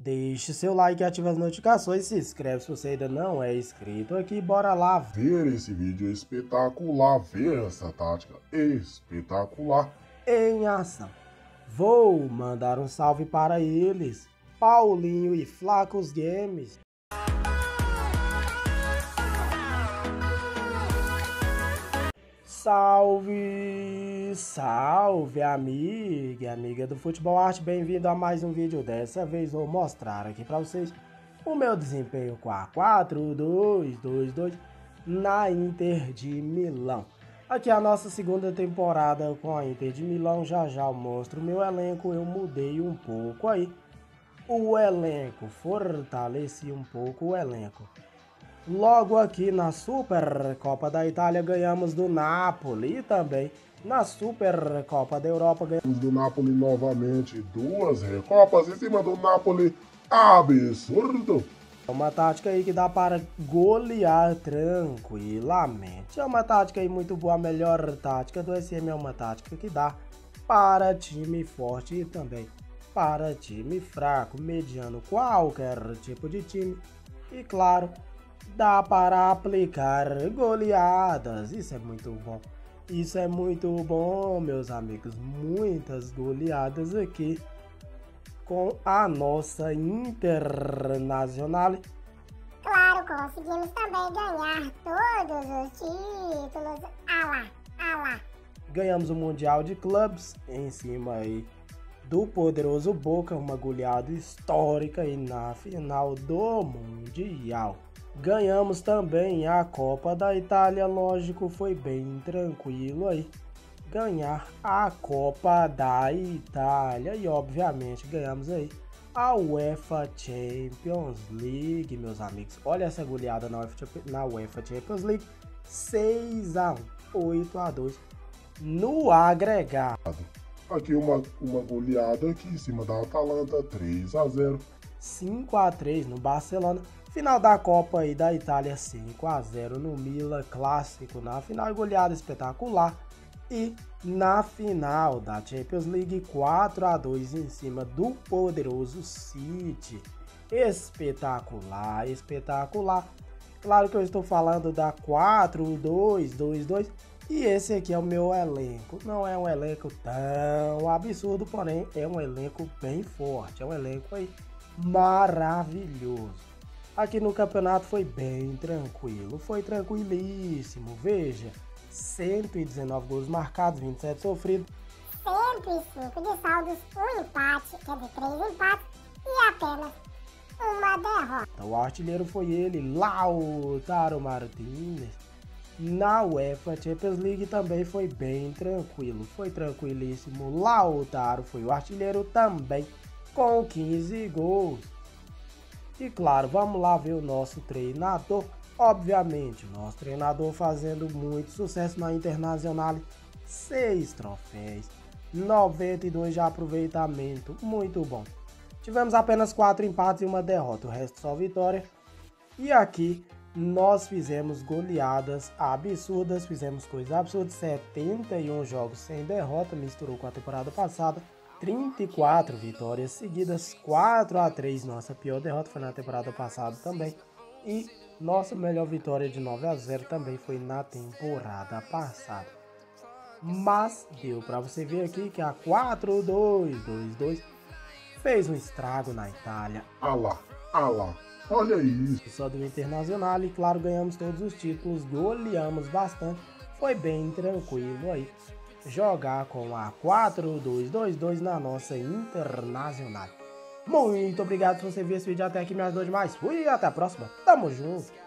Deixe seu like e ative as notificações, se inscreve se você ainda não é inscrito aqui, bora lá ver esse vídeo espetacular, ver essa tática espetacular em ação. Vou mandar um salve para eles, Paulinho e Flacos Games. Salve, salve amiga e amiga do Futebol Arte, bem-vindo a mais um vídeo. Dessa vez vou mostrar aqui para vocês o meu desempenho com a 4-2-2-2 na Inter de Milão. Aqui a nossa segunda temporada com a Inter de Milão, já já eu mostro o meu elenco, eu mudei um pouco aí o elenco, fortaleci um pouco o elenco. Logo aqui na Supercopa da Itália ganhamos do Napoli e também na Supercopa da Europa ganhamos do Napoli novamente, duas recopas em cima do Napoli, absurdo! É uma tática aí que dá para golear tranquilamente. É uma tática aí muito boa, a melhor tática do SM é uma tática que dá para time forte e também para time fraco, mediano, qualquer tipo de time. E claro, dá para aplicar goleadas, isso é muito bom. Isso é muito bom, meus amigos, muitas goleadas aqui com a nossa Internazionale. Claro, conseguimos também ganhar todos os títulos. Ah lá. Ganhamos o Mundial de Clubes em cima aí do poderoso Boca, uma goleada histórica aí na final do Mundial. Ganhamos também a Copa da Itália, lógico, foi bem tranquilo aí ganhar a Copa da Itália e obviamente ganhamos aí a UEFA Champions League, meus amigos. Olha essa goleada na UEFA Champions League, 6-1, 8-2 no agregado. Aqui uma goleada aqui em cima da Atalanta, 3-0. 5-3 no Barcelona. Final da Copa aí da Itália, 5-0 no Milan, clássico na final, goleada espetacular. E na final da Champions League, 4-2 em cima do poderoso City. Espetacular, espetacular. Claro que eu estou falando da 4-2-2-2 e esse aqui é o meu elenco. Não é um elenco tão absurdo, porém é um elenco bem forte. É um elenco aí maravilhoso. Aqui no campeonato foi bem tranquilo, foi tranquilíssimo, veja, 119 gols marcados, 27 sofridos, 105 de saldos, um empate, quer dizer, 3 empates e apenas uma derrota. O artilheiro foi ele, Lautaro Martinez. Na UEFA Champions League também foi bem tranquilo, foi tranquilíssimo, Lautaro foi o artilheiro também, com 15 gols. E claro, vamos lá ver o nosso treinador. Obviamente, o nosso treinador fazendo muito sucesso na Internazionale. 6 troféus, 92 de aproveitamento, muito bom. Tivemos apenas 4 empates e uma derrota, o resto só vitória. E aqui nós fizemos goleadas absurdas, fizemos coisas absurdas. 71 jogos sem derrota, misturou com a temporada passada. 34 vitórias seguidas, 4-3, nossa pior derrota foi na temporada passada também. E nossa melhor vitória de 9-0 também foi na temporada passada. Mas deu para você ver aqui que a 4-2-2-2 fez um estrago na Itália. Ah lá, olha isso. Só do Internacional e claro, ganhamos todos os títulos, goleamos bastante, foi bem tranquilo aí jogar com a 4-2-2-2 na nossa Internazionale. Muito obrigado por você ver esse vídeo até aqui, me ajudou demais. Fui, até a próxima. Tamo junto.